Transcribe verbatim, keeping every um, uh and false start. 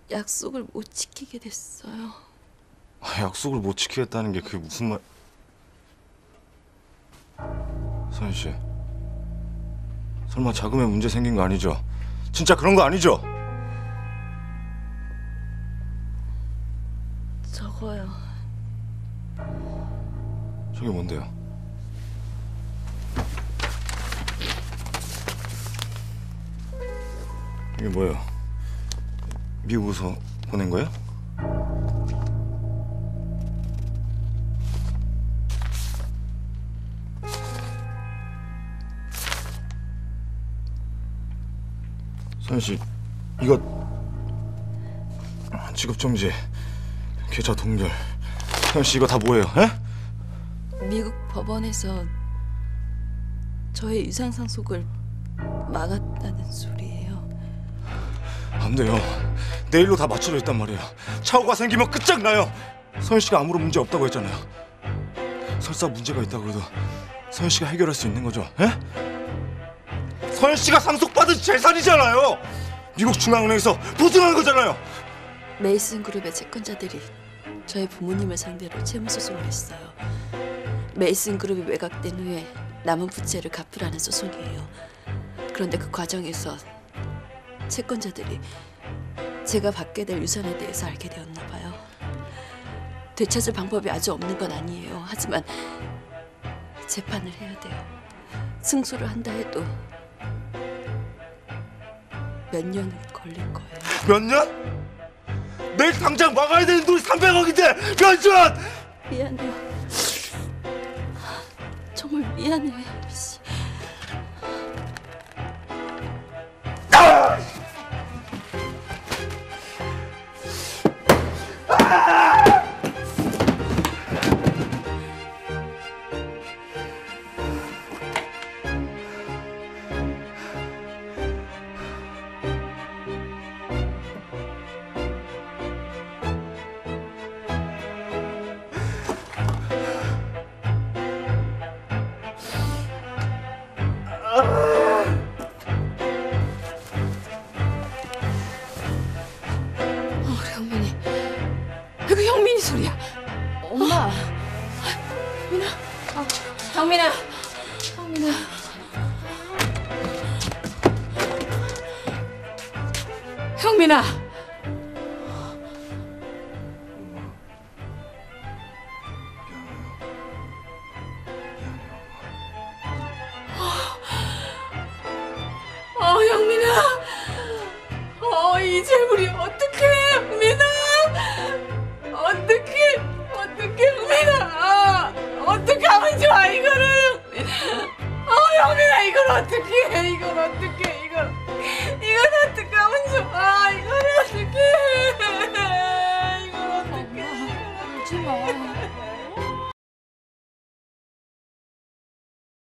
약속을 못 지키게 됐어요. 아, 약속을 못 지키겠다는 게 그게 무슨 말... 서현 씨, 설마 자금에 문제 생긴 거 아니죠? 진짜 그런 거 아니죠? 저거요. 저게 뭔데요? 이게 뭐예요? 미국에서 보낸 거예요? 서현 씨, 이거 직업정지, 계좌 동결. 서현 씨, 이거 다 뭐예요? 에? 미국 법원에서 저의 유산 상속을 막았다는 소리예요. 안 돼요. 내일로 다 맞춰져 있단 말이에요. 차오가 생기면 끝장나요. 서현 씨가 아무런 문제 없다고 했잖아요. 설사 문제가 있다고 해도 서현 씨가 해결할 수 있는 거죠? 에? 서현 씨가 상속받은 재산이잖아요. 미국 중앙은행에서 보증한 거잖아요. 메이슨 그룹의 채권자들이 저희 부모님을 상대로 채무소송을 했어요. 메이슨 그룹이 매각된 후에 남은 부채를 갚으라는 소송이에요. 그런데 그 과정에서 채권자들이 제가 받게 될 유산에 대해서 알게 되었나 봐요. 되찾을 방법이 아주 없는 건 아니에요. 하지만 재판을 해야 돼요. 승소를 한다 해도 몇 년은 걸릴 거예요. 몇 년? 내일 당장 막아야 되는 돈이 삼백억인데 몇 년? 미안해요. 정말 미안해요, 현미 씨. 아! 형민이, 이거 형민이 소리야. 엄마. 민아, 어, 형민아. 형민아. 형민아. 어, 형민아. 어, 이제 우리 어떡해, 형민아. 어떡해, 어떡해, 형민아. 어떻게 하면 좋아, 이거를. 어, 형민아, 이걸 어떡해, 이걸 어떡해, 이걸. 이걸 어떻게 하면 좋아, 이걸 어떡해. 이걸 어떡해. 울지 마.